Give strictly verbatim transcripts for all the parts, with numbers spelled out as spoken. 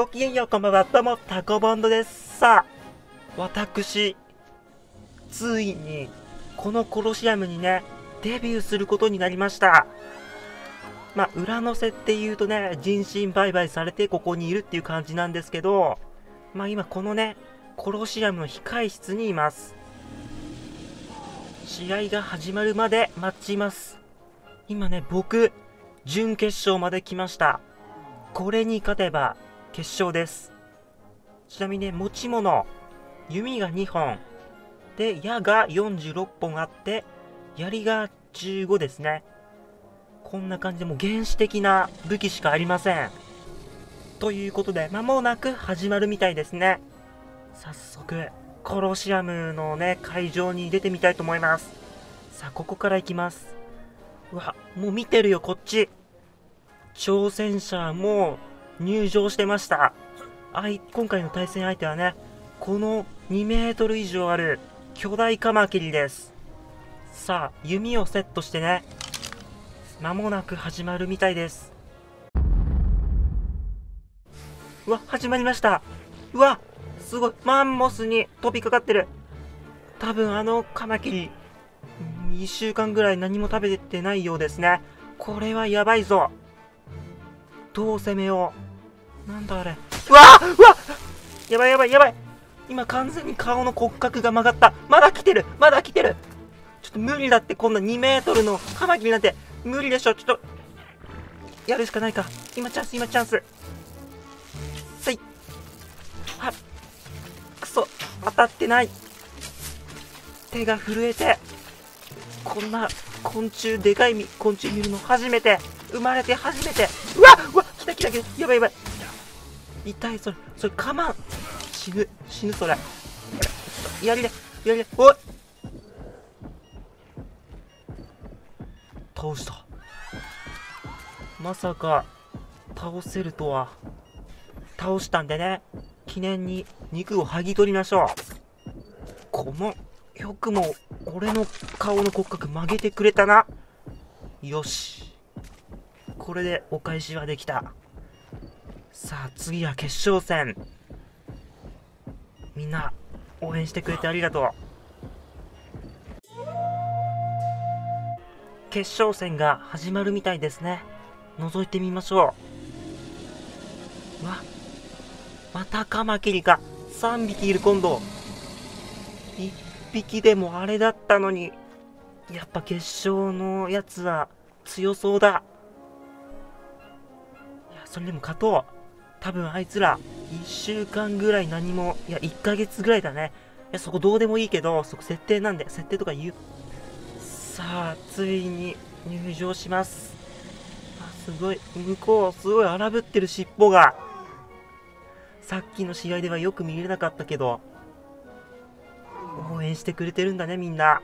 ごきげんよう、こんばんは。どうも、タコボンドです。さあ、私、ついに、このコロシアムにね、デビューすることになりました。まあ、裏の設定言うとね、人身売買されてここにいるっていう感じなんですけど、まあ今このね、コロシアムの控室にいます。試合が始まるまで待ちます。今ね、僕、準決勝まで来ました。これに勝てば、決勝です。ちなみにね、持ち物、弓がにほん、で、矢がよんじゅうろっぽんあって、槍がじゅうごですね。こんな感じでもう原始的な武器しかありません。ということで、間もなく始まるみたいですね。早速、コロシアムのね、会場に出てみたいと思います。さあ、ここから行きます。うわ、もう見てるよ、こっち。挑戦者も入場してました。あい、今回の対戦相手はね、このにメートル以上ある巨大カマキリです。さあ、弓をセットしてね、間もなく始まるみたいです。うわ、始まりました。うわ、すごい、マンモスに飛びかかってる。多分あのカマキリ、にしゅうかんぐらい何も食べてないようですね。これはやばいぞ。どう攻めよう。なんだあれ。うわうわやばいやばいやばい。今完全に顔の骨格が曲がった。まだ来てるまだ来てる。ちょっと無理だって、こんなにメートルのカマキリなんて無理でしょ。ちょっと、やるしかないか。今チャンス今チャンス。さい。はくそ、当たってない。手が震えて。こんな昆虫、でかい昆虫見るの初めて。生まれて初めて。うわうわ来た来た来た。やばいやばい。痛い、それ、それ、かまん。死ぬ、死ぬ、それ。やりで、やりで、おい倒した。まさか、倒せるとは。倒したんでね、記念に肉を剥ぎ取りましょう。この、よくも、俺の顔の骨格曲げてくれたな。よし。これでお返しはできた。さあ、次は決勝戦。みんな、応援してくれてありがとう。決勝戦が始まるみたいですね。覗いてみましょう。うわ、またカマキリか。さんびきいる今度。いっぴきでもあれだったのに。やっぱ決勝のやつは強そうだ。いや、それでも勝とう。多分あいつら、いっしゅうかんぐらい何も、いや、いっかげつぐらいだね。いや、そこどうでもいいけど、そこ設定なんで、設定とか言う。さあ、ついに入場します。あ、すごい、向こう、すごい荒ぶってる尻尾が。さっきの試合ではよく見れなかったけど、応援してくれてるんだね、みんな。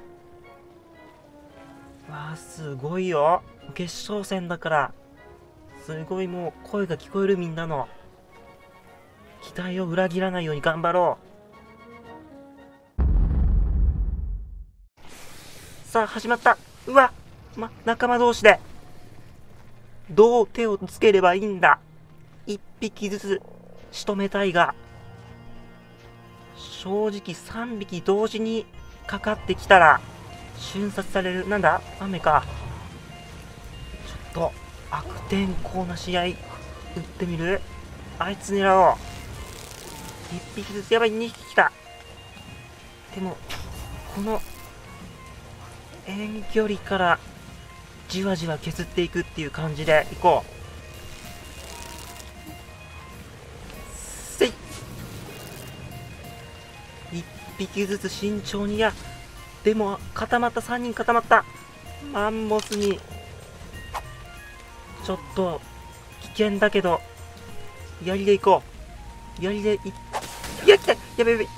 わあ、すごいよ。決勝戦だから、すごいもう声が聞こえる、みんなの。期待を裏切らないように頑張ろう。さあ、始まった。うわ、ま、仲間同士で。どう手をつければいいんだ。一匹ずつ仕留めたいが、正直三匹同時にかかってきたら、瞬殺される。なんだ雨か。ちょっと、悪天候な試合、打ってみる？あいつ狙おう。一匹ずつ、やばい、にひき来た。でも、この、遠距離から、じわじわ削っていくっていう感じでいこう。せい！一匹ずつ慎重に。や、でも、固まった、さんにん固まった。マンモスに、ちょっと、危険だけど、槍でいこう。槍でい、いや、来た！やべやべ。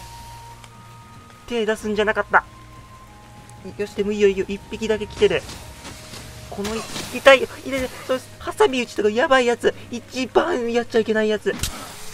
手出すんじゃなかった。よし、でもいいよいいよ。一匹だけ来てる。この、痛いよ。痛いよ。そうです。ハサミ打ちとかやばいやつ。一番やっちゃいけないやつ。く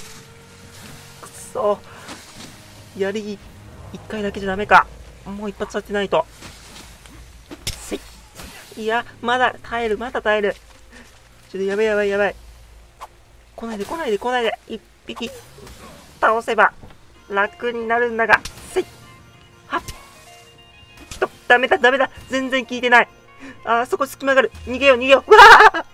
そ。槍、一回だけじゃダメか。もう一発当てないと。せい。いや、まだ耐える、まだ耐える。ちょっとやばいやばいやばい。 来ないで来ないで来ないで。一匹倒せば楽になるんだが、せいはっと、ダメだダメだ、全然効いてない。あー、そこ隙間がある。逃げよう逃げよう。うわー